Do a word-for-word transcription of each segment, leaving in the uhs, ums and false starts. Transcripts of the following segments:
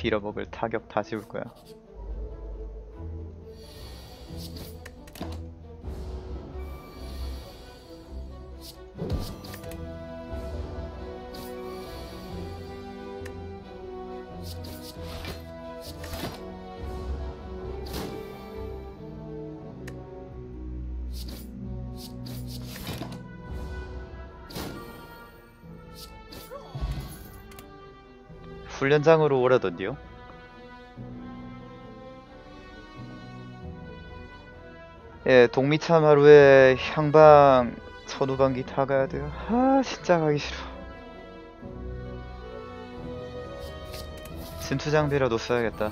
빌어먹을 타격 다 지울 거야. 훈련장으로 오라던데요? 예, 동미참하루에 향방 천우방기 타가야 돼요. 아, 진짜 가기 싫어. 진투 장비라도 써야겠다.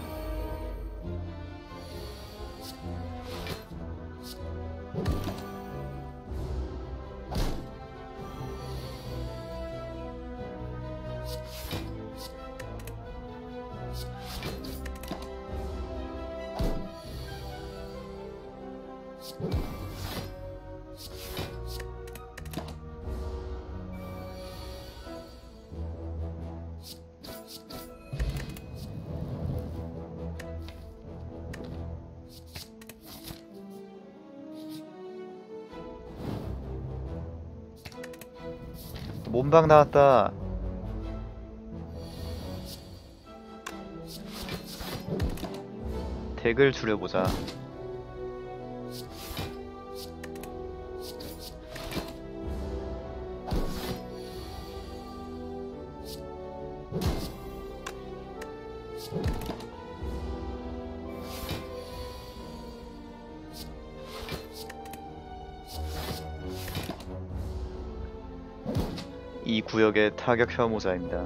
몸방 나왔다. 덱을 줄여보자. 이 구역의 타격 혐오자입니다.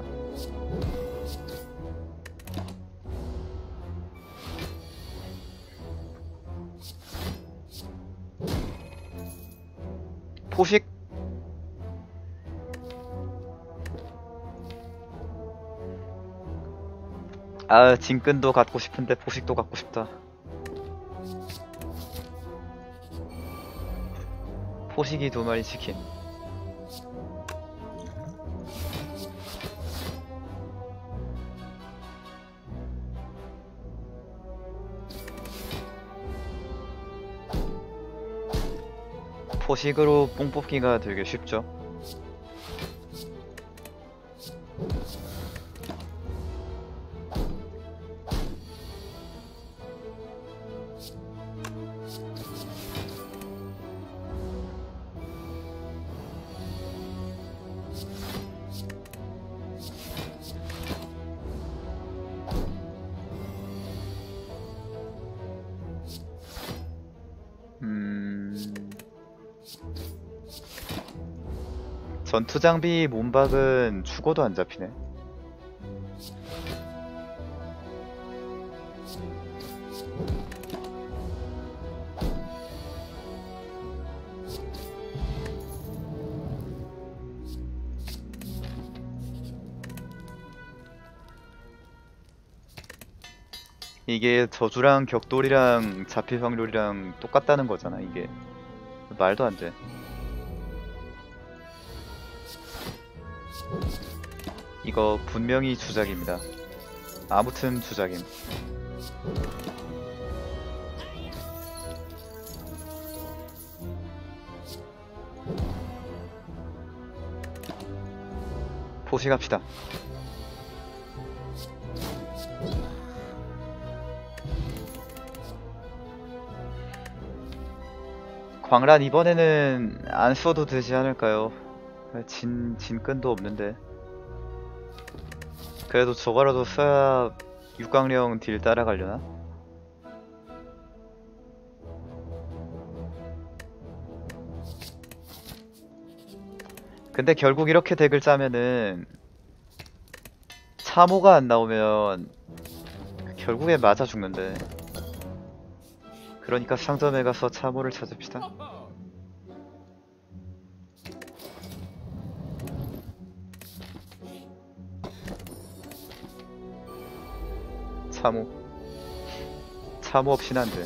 포식? 아, 진끈도 갖고 싶은데 포식도 갖고 싶다. 포식이 두 마리 치킨. 포식으로 뽕 뽑기가 되게 쉽죠. 전투장비 몸박은 죽어도 안 잡히네. 이게 저주랑 격돌이랑 잡힐 확률이랑 똑같다는 거잖아. 이게 말도 안 돼. 이거 분명히 주작입니다. 아무튼 주작임. 포식합시다. 광란 이번에는 안 써도 되지 않을까요? 진, 진끈도 없는데. 그래도 저거라도 써야 육강령 딜 따라가려나? 근데 결국 이렇게 덱을 짜면은 참호가 안 나오면 결국에 맞아 죽는데. 그러니까 상점에 가서 참호를 찾읍시다. 참호. 참호 없이는 안 돼.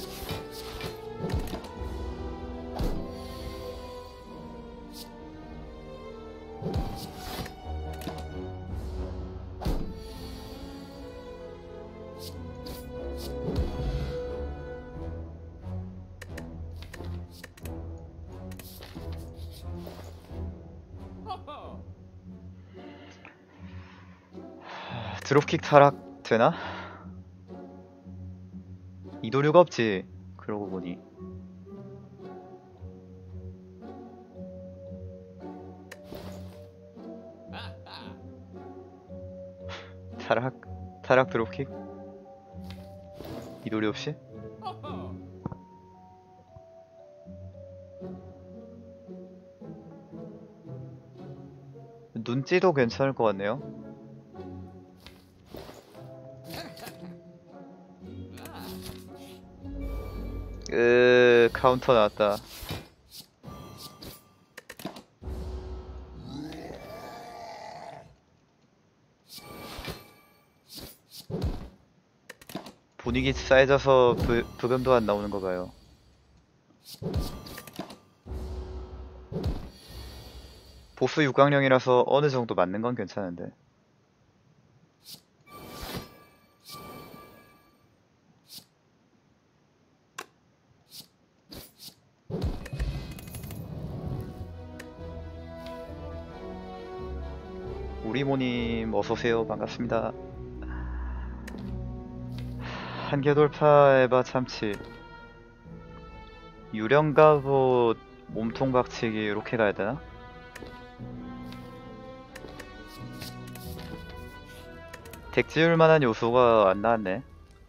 드롭킥 타락 되나? 이도류가 없지. 그러고 보니. 타락 타락 드롭킥? 이도류 없이? 눈찌도 괜찮을 것 같네요. 으 카운터 나왔다. 분위기 쌓여져서 부, 부금도 안 나오는 거 봐요. 보스 육강령이라서 어느 정도 맞는 건 괜찮은데. 우리모님 어서오세요. 반갑습니다. 한계 돌파 에바 참치. 유령갑옷 몸통 박치기 이렇게 가야 되나? 덱 지울 만한 요소가 안 나왔네.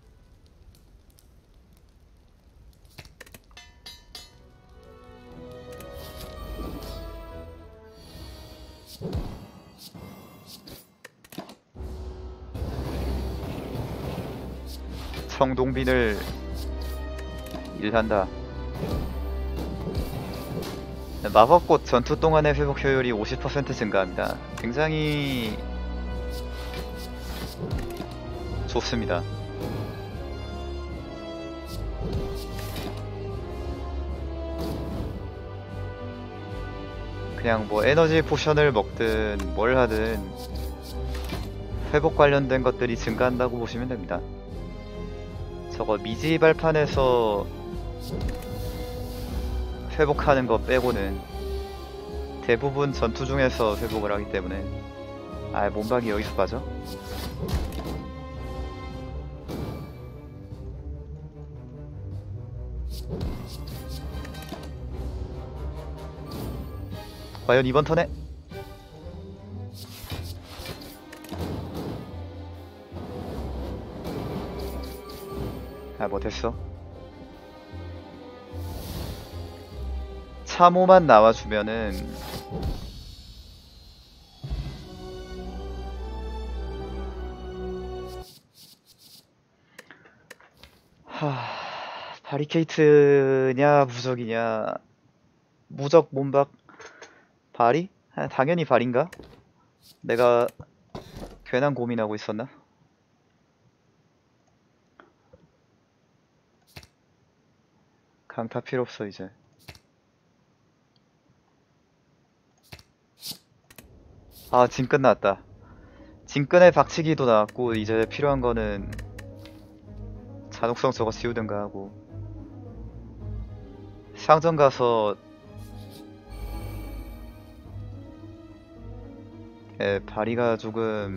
청동빈을 일한다. 마법꽃 전투 동안의 회복 효율이 오십 퍼센트 증가합니다. 굉장히 좋습니다. 그냥 뭐 에너지 포션을 먹든 뭘 하든 회복 관련된 것들이 증가한다고 보시면 됩니다. 저거 미지 발판에서 회복하는 거 빼고는 대부분 전투 중에서 회복을 하기 때문에. 아, 몸박이 여기서 빠져? 과연 이번 턴에? 아, 못했어. 참호만 나와주면은 하... 바리케이트냐 무적이냐. 무적 몸박 발이? 아, 당연히 발인가? 내가 괜한 고민하고 있었나? 강타 필요 없어 이제. 아, 진끈 나왔다. 진끈의 박치기도 나왔고 이제 필요한 거는 잔혹성 저거 지우든가 하고 상점 가서 예, 발이가 조금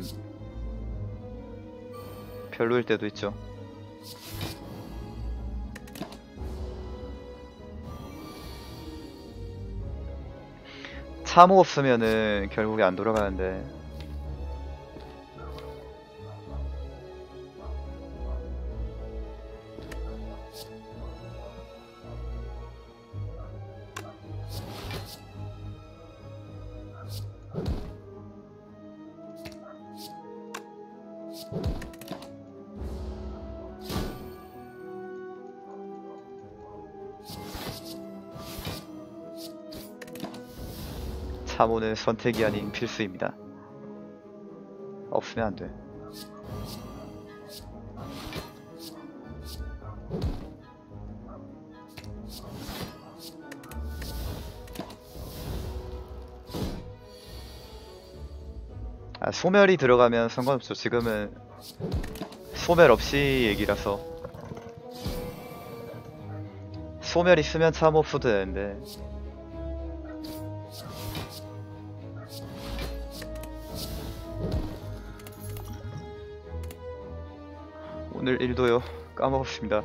별로일 때도 있죠. 참호 없으면은 결국에 안 돌아가는데. 참호는 선택이 아닌 필수입니다. 없으면 안 돼. 아, 소멸이 들어가면 상관없죠. 지금은 소멸 없이 얘기라서. 소멸 있으면 참호 없어도 되는데. 오늘 일도요. 까먹었습니다.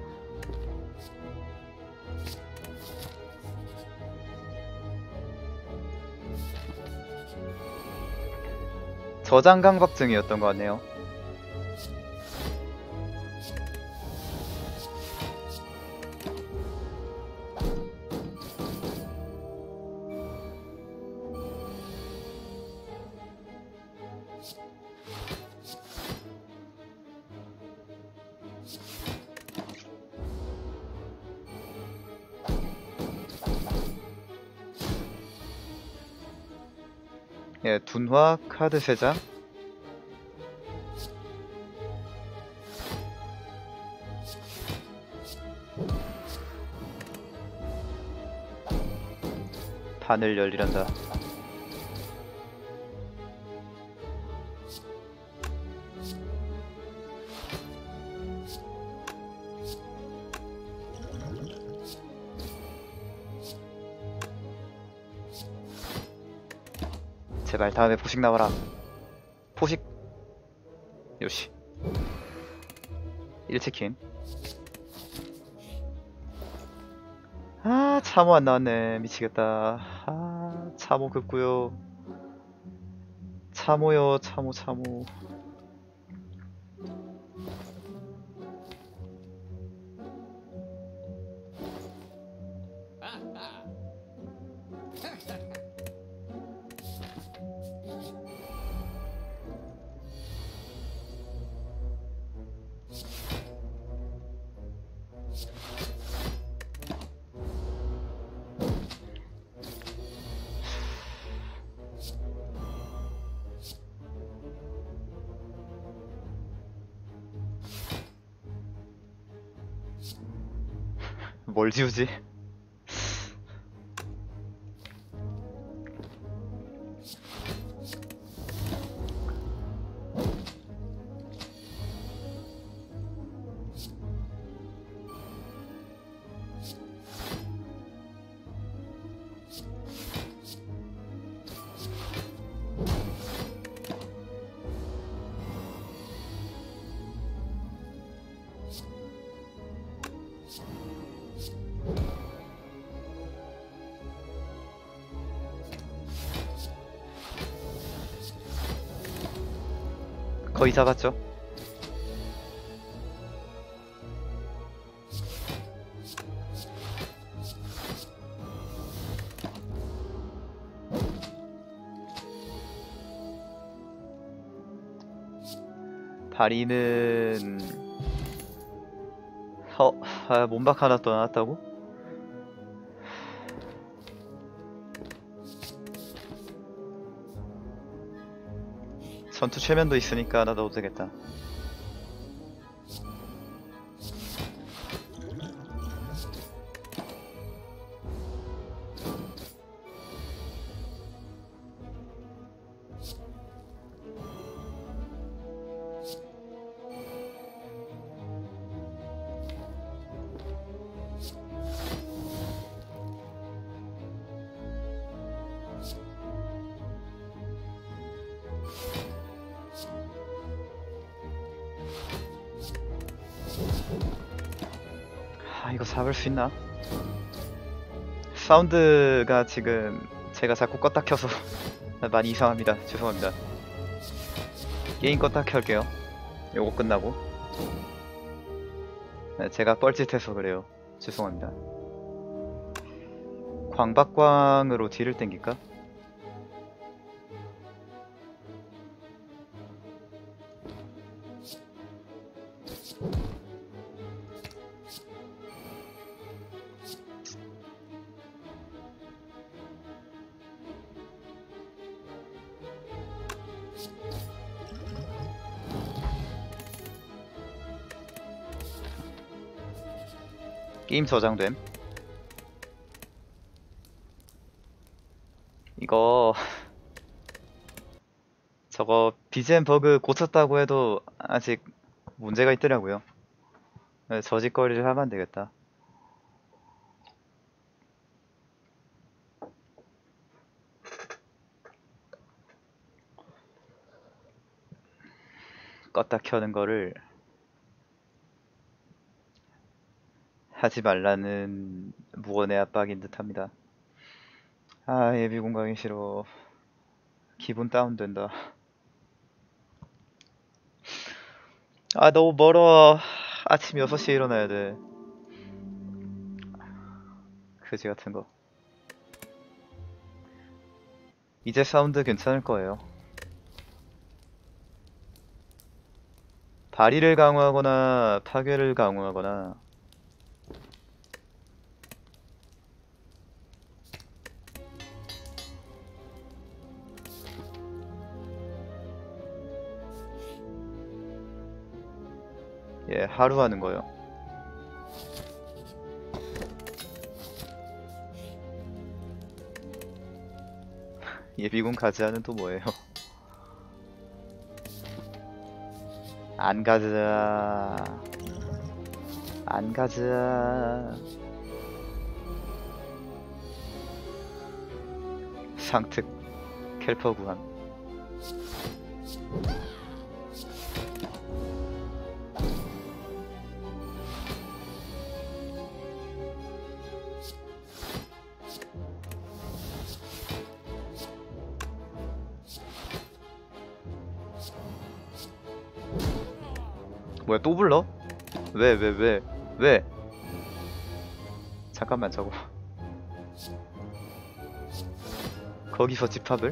저장 강박증이었던 것 같네요. 예, 둔화 카드 세 장. 바늘 열리란다. 제발 다음에 포식 나와라. 포식. 요시. 일 치킨. 아, 참호 안 나왔네. 미치겠다. 아, 참호 급구요. 참호요, 참호, 참호. 뭘 지우지? 거의 잡았죠? 다리는 어, 아, 몸박 하나 또 나왔다고? 전투 최면도 있으니까 하나 넣어도 되겠다. 아, 이거 잡을 수 있나? 사운드가 지금 제가 자꾸 껐다 켜서 많이 이상합니다. 죄송합니다. 게임 껐다 켤게요. 요거 끝나고. 네, 제가 뻘짓해서 그래요. 죄송합니다. 광박광으로 뒤를 땡길까? 게임 저장됨. 이거 저거 비지엠 버그 고쳤다고 해도 아직 문제가 있더라고요. 네, 저짓거리를 하면 안 되겠다. 껐다 켜는 거를 하지 말라는 무언의 압박인 듯합니다. 아, 예비군 가기 싫어. 기분 다운된다. 아, 너무 멀어. 아침 여섯 시에 일어나야 돼. 그지 같은 거. 이제 사운드 괜찮을 거예요. 발휘를 강화하거나 파괴를 강화하거나. 예, 하루 하는 거요. 예비군 가즈아는 또 뭐예요? 안 가즈아. 안 가즈아. 상특 캘퍼 구함. 뭐야, 또 불러? 왜, 왜, 왜, 왜? 잠깐만, 저거. 거기서 집합을?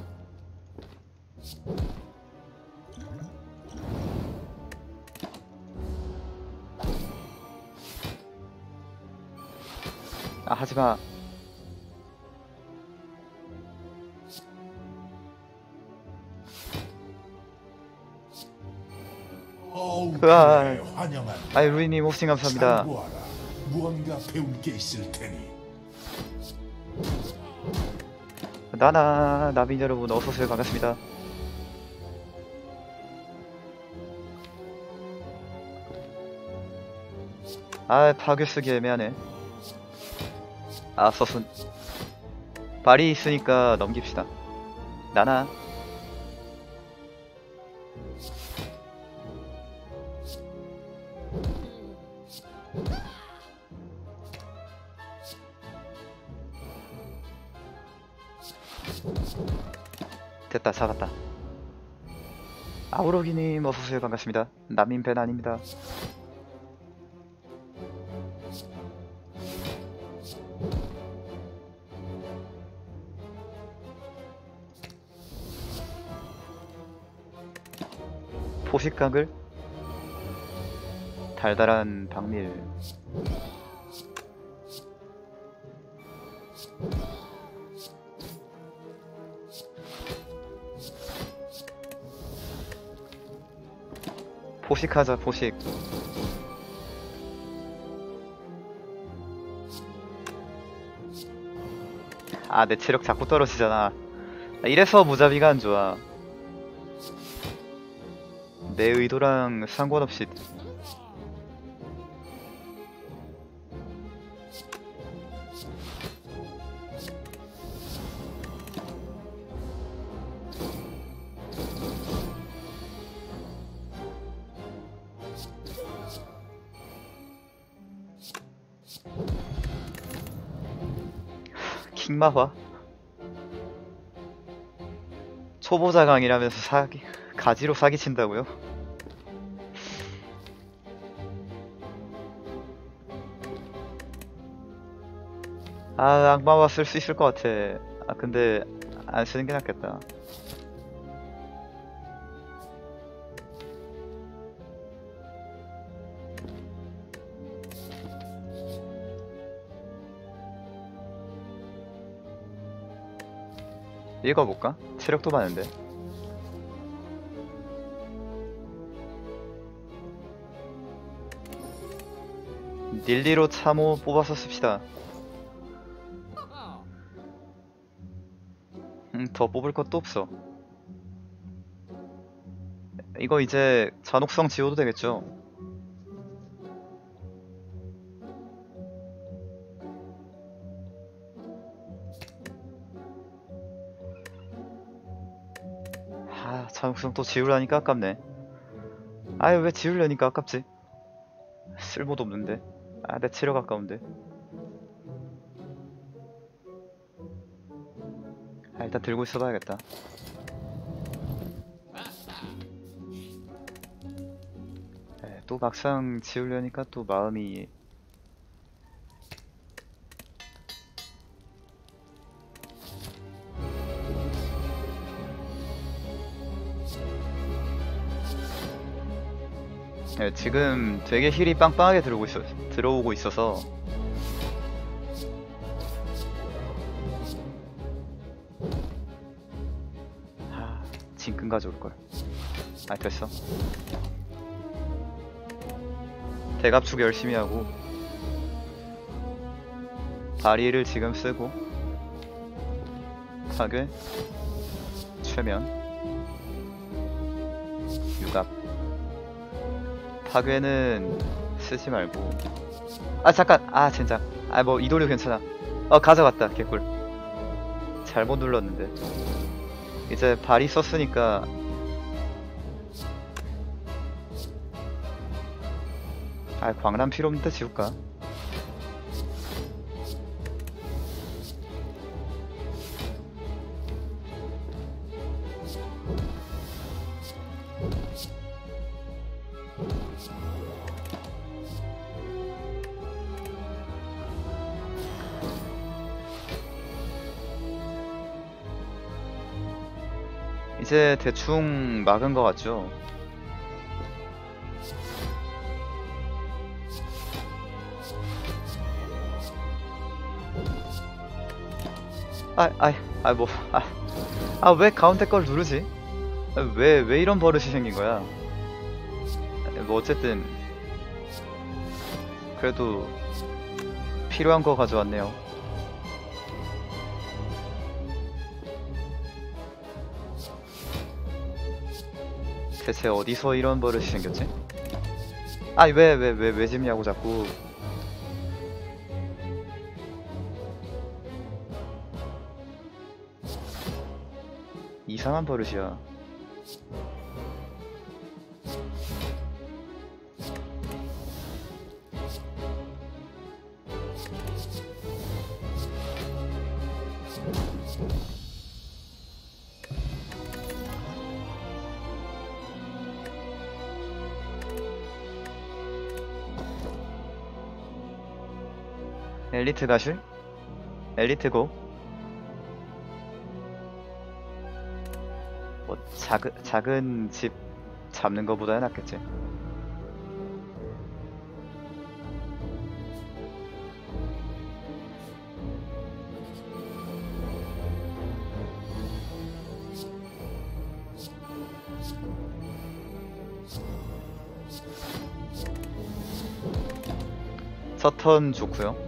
아, 하지마. 어우, 으아. 그래, 환영한다. 아이, 루이님 호스팅 감사합니다. 참고하라. 무언가 배울 게 있을 테니. 나나, 나민 여러분, 어서오세요. 반갑습니다. 아, 파괴 쓰기 애매하네. 아, 서순. 발이 있으니까 넘깁시다. 나나. 됐다, 잡았다. 아우러기님 어서오세요. 반갑습니다. 남인벤 아닙니다. 포식각을 달달한 박밀. 포식하자, 포식. 아, 내 체력 자꾸 떨어지잖아. 이래서 무자비가 안 좋아. 내 의도랑 상관없이. 킹마화? 초보자 강이라면서 사기, 가지로 사기친다고요? 아, 악마화 쓸 수 있을 것 같아. 아, 근데 안 쓰는 게 낫겠다. 읽어볼까? 체력도 많은데. 닐리로 참호 뽑아서 씁시다. 음, 더 뽑을 것도 없어. 이거 이제 잔혹성 지워도 되겠죠? 아, 잔혹성 또 지우려니까 아깝네. 아유, 왜 지우려니까 아깝지? 쓸모도 없는데. 아, 내 치료 가까운데. 아, 일단 들고 있어봐야겠다. 네, 또 막상 지우려니까 또 마음이. 네, 지금 되게 힐이 빵빵하게 들어오고 있어, 들어오고 있어서 하, 진끈 가져올걸. 아, 됐어. 대갑축 열심히 하고 다리를 지금 쓰고 파괴 최면 유갑 파괴는 쓰지 말고. 아 잠깐, 아 진짜, 아 뭐 이도류 괜찮아. 어 가져갔다. 개꿀. 잘못 눌렀는데. 이제 발이 썼으니까 아 광란 필요 없는데 지울까? 이제 대충 막은 것 같죠? 아, 아, 아, 뭐, 아, 아, 왜 가운데 걸 누르지? 아, 왜, 왜 이런 버릇이 생긴 거야? 뭐, 어쨌든, 그래도, 필요한 거 가져왔네요. 대체 어디서 이런 버릇이 생겼지? 아, 왜, 왜, 왜, 왜 집냐고 자꾸. 이상한 버릇이야. 엘리트 가실? 엘리트 고. 뭐 작은 작은 집 잡는 거보다는 낫겠지. 서턴 좋고요.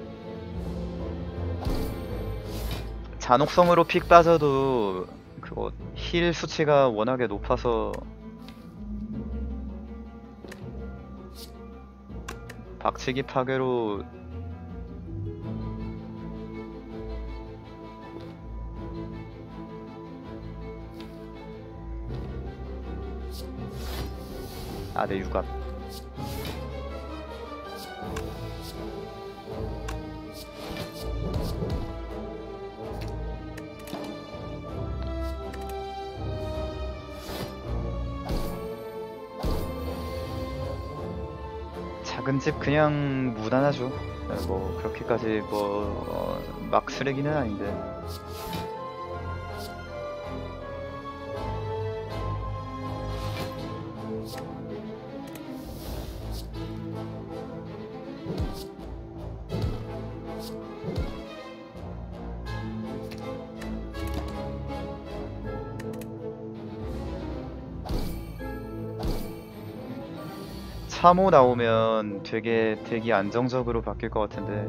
잔혹성으로 픽 빠져도 그거 힐 수치가 워낙에 높아서 박치기 파괴로 아, 네, 유갑. 작은 집 그냥 무난하죠. 뭐 그렇게까지 뭐 막 쓰레기는 아닌데. 참호 나오면 되게 되게 안정적으로 바뀔 것 같은데.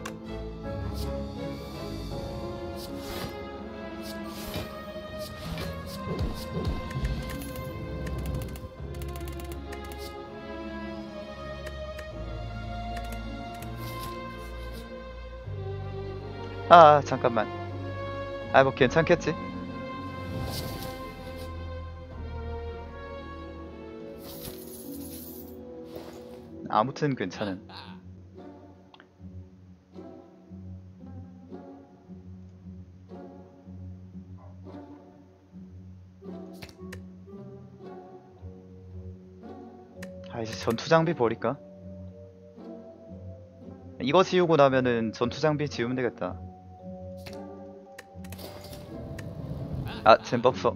아, 잠깐만. 아, 뭐 괜찮겠지? 아무튼 괜찮은. 아 이제 전투 장비 버릴까? 이거 지우고 나면은 전투 장비 지우면 되겠다. 아 잼법서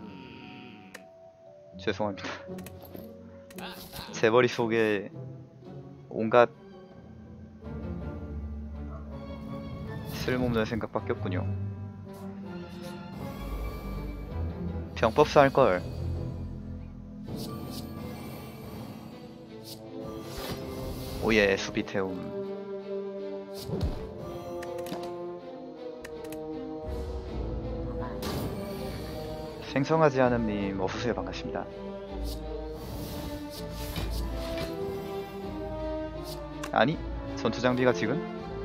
죄송합니다. 제 머릿속에 온갖 쓸모없는 생각밖에 없군요. 병법사 할걸. 오예 수비태움. 생성하지 않음님 어서오세요. 반갑습니다. 아니 전투장비가 지금?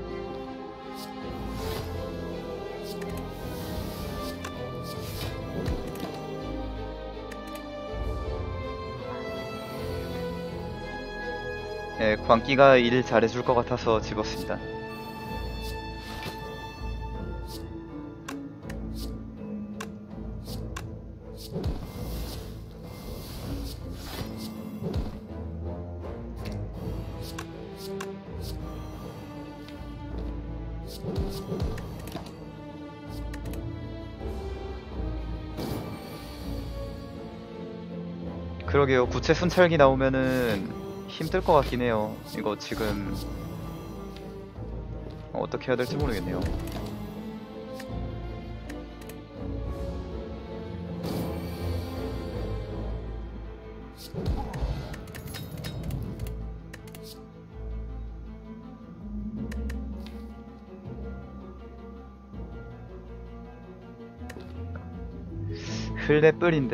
네, 광기가 일 잘해줄 것 같아서 집었습니다. 그러게요. 구체 순찰기 나오면은 힘들 것 같긴 해요. 이거 지금 어떻게 해야 될지 모르겠네요. 흘레뿔인데?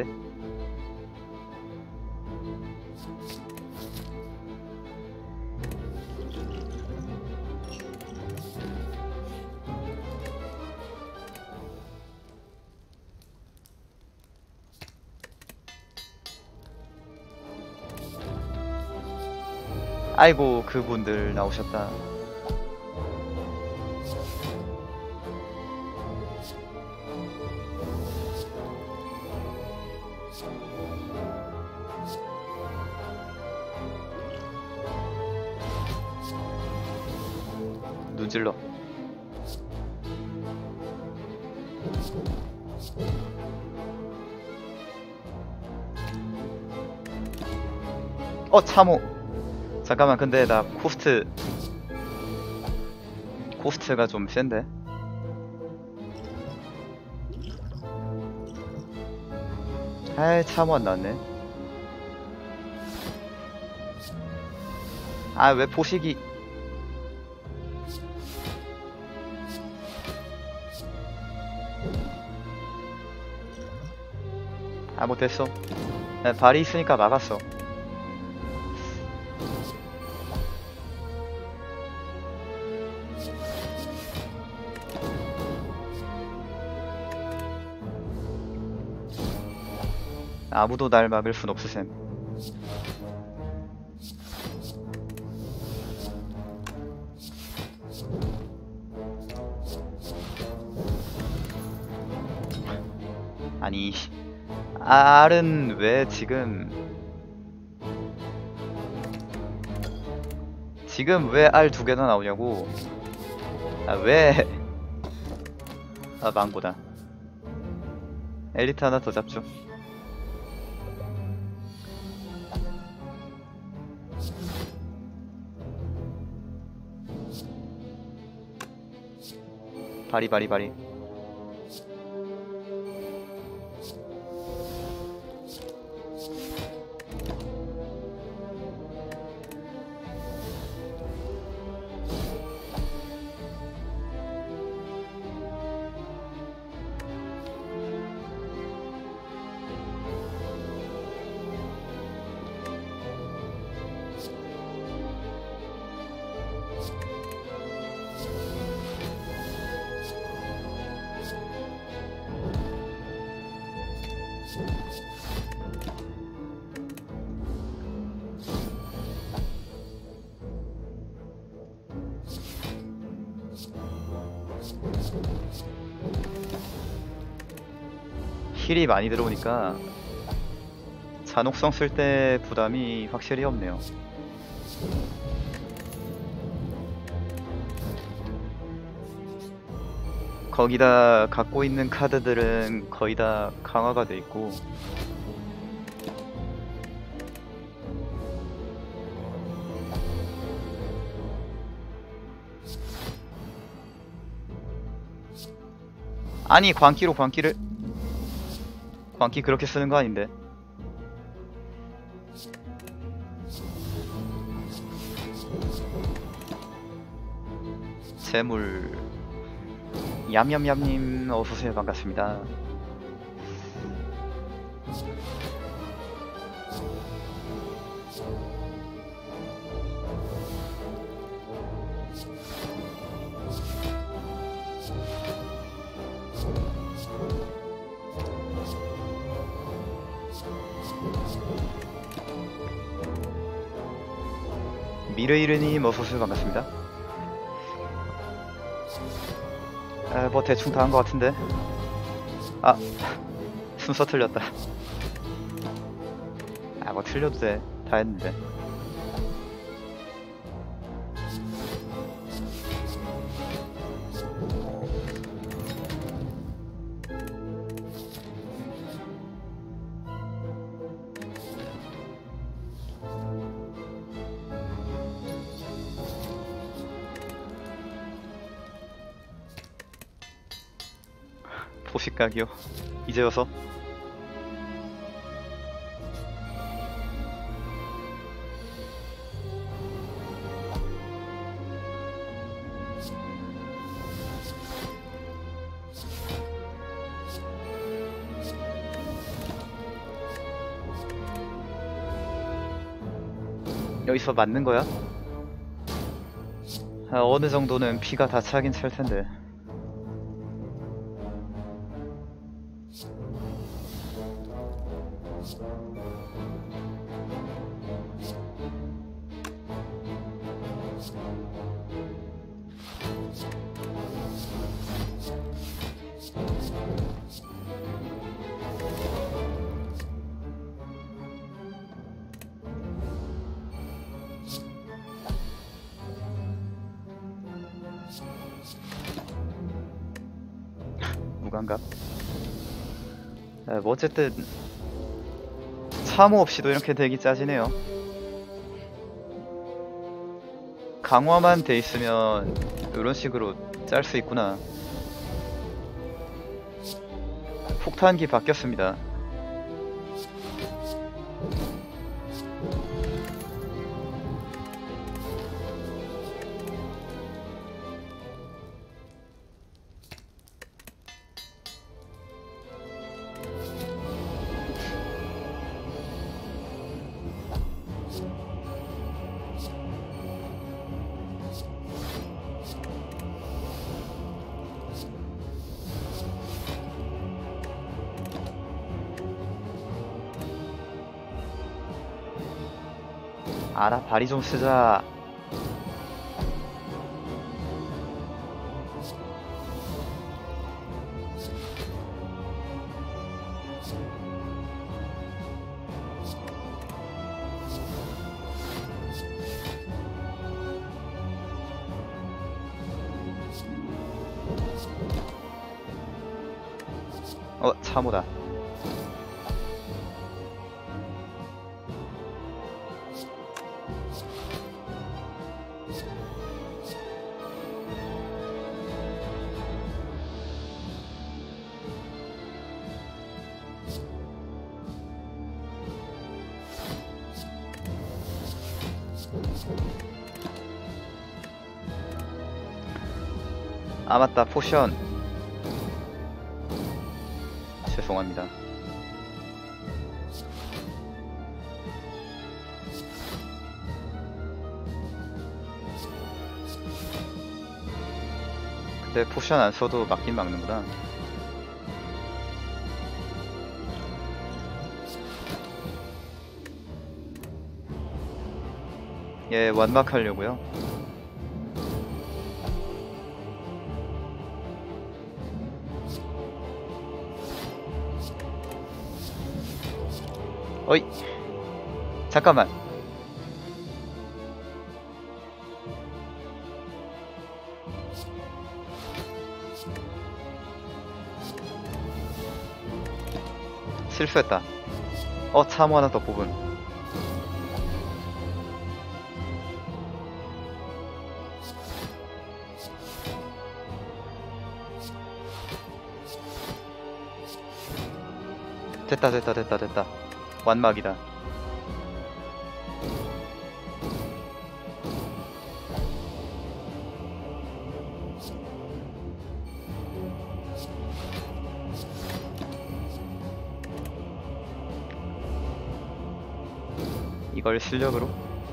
아이고 그분들 나오셨다. 눈질러. 어 참호. 잠깐만 근데 나 코스트 코스트가 좀 센데? 아이 참호 안 나왔네. 아 왜 포식이 아 못했어. 나 발이 있으니까 막았어. 아무도 날 막을 순 없으셈. 아니 R은 왜 지금 지금 왜 R 두 개나 나오냐고. 아 왜 아 망보다 엘리트 하나 더 잡죠. 바리바리바리. 힐이 많이 들어오니까 잔혹성 쓸 때 부담이 확실히 없네요. 거기다 갖고 있는 카드들은 거의 다 강화가 돼 있고 아니 광기로 광기를 광기 그렇게 쓰는 거 아닌데. 재물 얌얌얌님 어서오세요. 반갑습니다. 미르이르님 어서오세요. 반갑습니다. 에, 뭐 대충 다 한 것 같은데. 아 순서 틀렸다. 아 뭐 틀려도 돼. 다 했는데. 포식각이요. 이제여서. 여기서 맞는 거야? 아, 어느 정도는 피가 다 차긴 찰 텐데. 무감각. 아, 뭐 어쨌든 참호 없이도 이렇게 되기 짜지네요. 강화만 돼 있으면 이런 식으로 짤 수 있구나. 폭탄기 바뀌었습니다. 알아, 발이 좀 쓰자. 어, 참호다. 아 맞다, 포션. 죄송합니다. 근데 포션 안 써도 막긴 막는구나. 예, 완막하려고요. 어이, 잠깐만. 실수했다. 어, 참호 하나 더 뽑음. 됐다 됐다 됐다 됐다. 완막이다. 이걸 실력으로?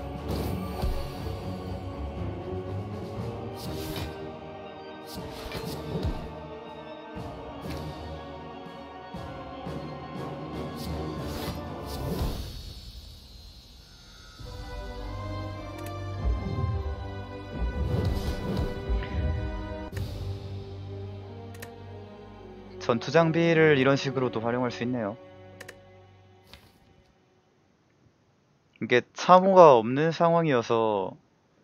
전투 장비를 이런 식으로도 활용할 수 있네요. 이게 참호가 없는 상황이어서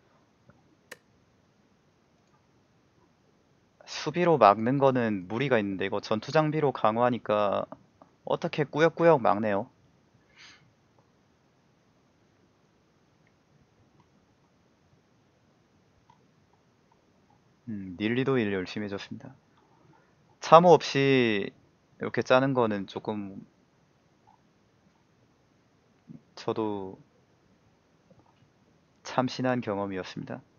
수비로 막는 거는 무리가 있는데 이거 전투 장비로 강화하니까 어떻게 꾸역꾸역 막네요. 음, 닐리도 일 열심히 해줬습니다. 참호 없이 이렇게 짜는 거는 조금 저도 참신한 경험이었습니다.